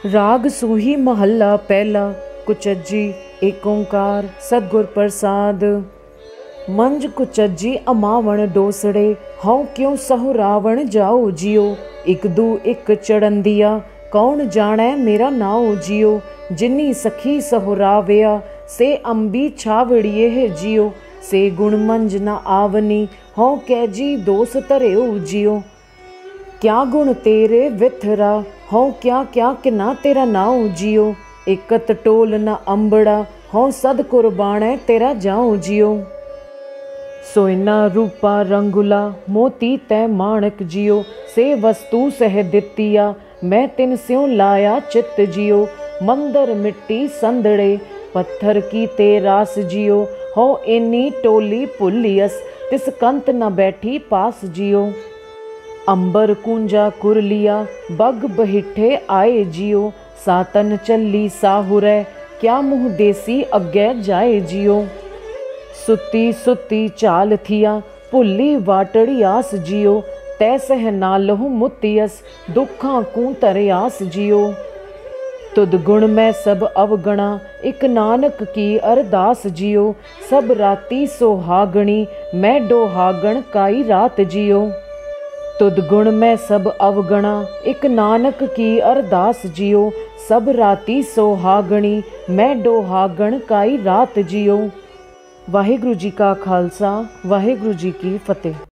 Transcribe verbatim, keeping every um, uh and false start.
राग सूही महला पहला। कुचज्जी एक ओंकार सतगुर प्रसाद। मंज कुचज्जी अमावण डोसड़े हऊँ क्यों सहु रावण जाओ जियो। एक दू एक चढ़ंदिया कौन जाने मेरा नाओ जियो। जिन्नी सखी सहुरावया से अंबी छावड़िए है जियो। से गुण मंज न आवनी हऊँ कैजी दोस तरेओ जियो। क्या गुण तेरे विथरा हऊँ क्या क्या किना तेरा नाऊ जियो। एकत टोल न अंबड़ा हऊँ सद कुर्बाने तेरा जाऊँ जियो। सोयना रूपा रंगुला मोती तै माणक जियो। से वस्तु सह दितिया मैं तिन स्यों लाया चित्त जियो। मंदर मिट्टी संदड़े पत्थर की ते रास जियो। हो इन्नी टोली पुलियस तिस कंत न बैठी पास जियो। अंबर कुंजा कुरलिया बग बहिठे आए जियो। सातन चली साहुरै क्या मुँह देसी अग्गे जाए जियो। सुती सुती चाल थिया भुल्ली वाटड़ी आस जियो। तै सह नालहु मुतियस दुखा कू तरयास जियो। तुद गुण में सब अवगणा एक नानक की अरदास जियो। सब राती सोहागणी मैं डोहागण काई रात जियो। तुद गुण में सब अवगणा एक नानक की अरदास जियो। सब राती सोहागणी मैं डोहागण काई रात जियो। वाहिगुरु जी का खालसा वाहिगुरु जी की फतेह।